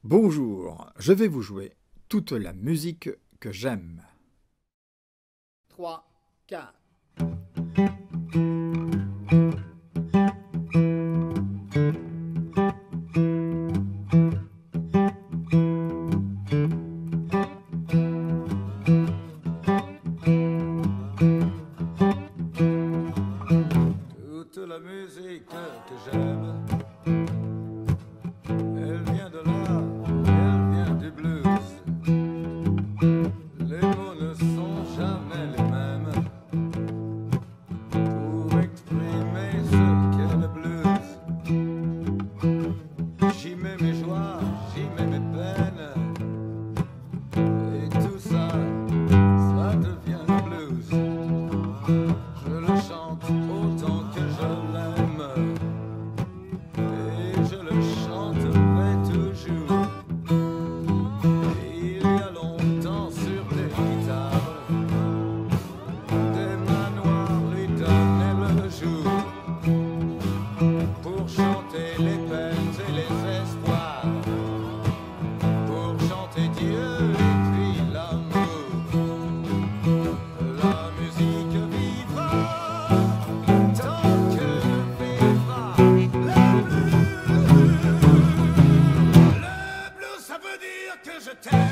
Bonjour, je vais vous jouer toute la musique que j'aime. 3, 4. Toute la musique que j'aime, elle vient de là, elle vient du blues. Les mots ne sont jamais les mêmes pour exprimer ce qu'est le blues. J'y mets mes joies, j'y mets mes peines, et tout ça, ça devient le blues. Je le chante autant que je l'aime, et je le chanterai toujours. Il y a longtemps sur des guitares, des manoirs lui donnaient le jour pour chanter les peines et les espoirs, pour chanter Dieu et puis l'amour. La musique vivra tant que vivra le blues. Le blues, ça veut dire que je t'aime.